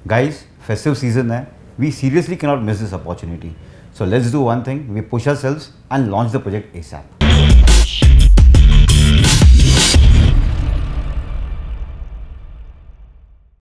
Guys, festive season hai. We seriously cannot miss this opportunity. So let's do one thing. We push ourselves and launch the project ASAP.